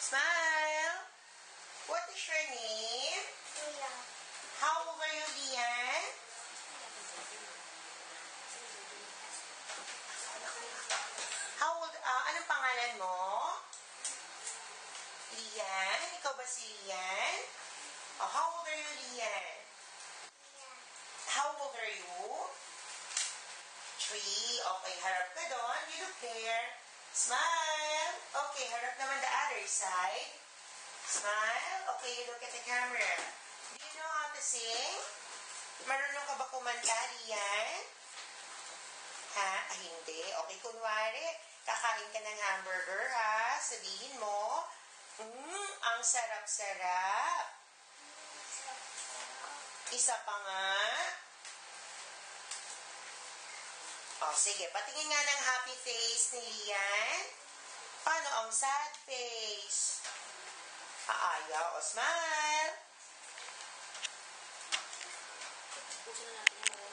Smile. What is your name? Lian. How old are you, Lian? Anong pangalan mo? Lian? Ikaw ba si Lian? Oh, how old are you, Lian? How old are you? 3. Okay, harap ka doon. You look there. Smile. Okay, harap naman the other side. Smile. Okay, you look at the camera. Do you know how to sing? Marunong ka ba kumanta, Lian? Ha? Hindi. Okay, kunwari, kakain ka ng hamburger, ha? Sabihin mo, ang sarap-sarap. Isa pa nga. Oh, sige. Patingin nga ng happy face ni Lian. Paano ang sad face? Ayaw. O, smile.